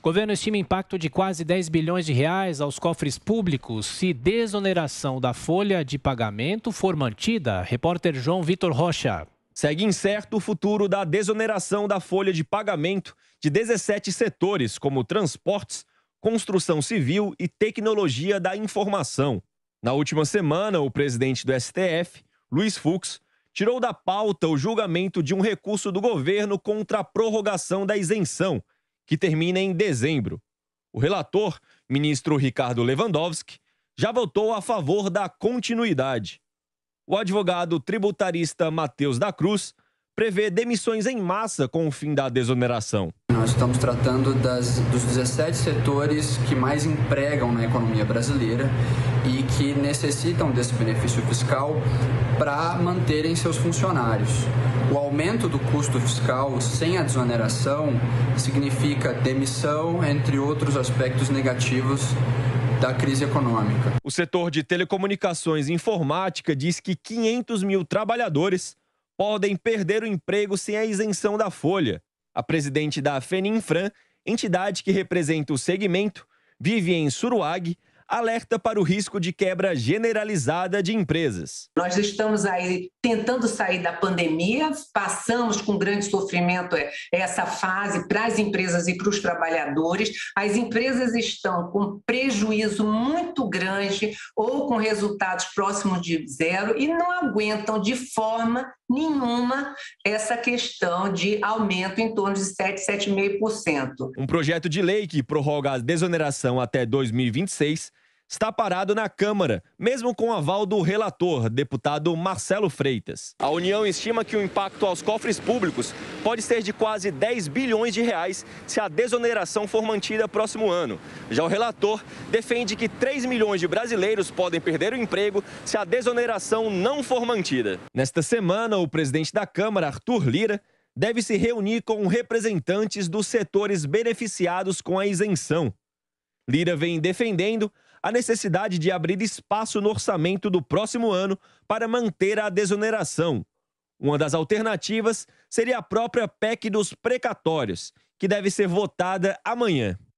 O governo estima impacto de quase 10 bilhões de reais aos cofres públicos se desoneração da folha de pagamento for mantida. Repórter João Vitor Rocha. Segue incerto o futuro da desoneração da folha de pagamento de 17 setores, como transportes, construção civil e tecnologia da informação. Na última semana, o presidente do STF, Luiz Fux, tirou da pauta o julgamento de um recurso do governo contra a prorrogação da isenção, que termina em dezembro. O relator, ministro Ricardo Lewandowski, já votou a favor da continuidade. O advogado tributarista Matheus da Cruz prevê demissões em massa com o fim da desoneração. Nós estamos tratando dos 17 setores que mais empregam na economia brasileira e que necessitam desse benefício fiscal para manterem seus funcionários. O aumento do custo fiscal sem a desoneração significa demissão, entre outros aspectos negativos da crise econômica. O setor de telecomunicações e informática diz que 500 mil trabalhadores podem perder o emprego sem a isenção da folha. A presidente da Feninfran, entidade que representa o segmento, Viviane Suruag, alerta para o risco de quebra generalizada de empresas. Nós estamos aí tentando sair da pandemia, passamos com grande sofrimento essa fase para as empresas e para os trabalhadores. As empresas estão com prejuízo muito grande ou com resultados próximos de zero e não aguentam de forma nenhuma essa questão de aumento em torno de 7,5%. Um projeto de lei que prorroga a desoneração até 2026 está parado na Câmara, mesmo com o aval do relator, deputado Marcelo Freitas. A União estima que o impacto aos cofres públicos pode ser de quase 10 bilhões de reais se a desoneração for mantida próximo ano. Já o relator defende que 3 milhões de brasileiros podem perder o emprego se a desoneração não for mantida. Nesta semana, o presidente da Câmara, Arthur Lira, deve se reunir com representantes dos setores beneficiados com a isenção. Lira vem defendendo a necessidade de abrir espaço no orçamento do próximo ano para manter a desoneração. Uma das alternativas seria a própria PEC dos precatórios, que deve ser votada amanhã.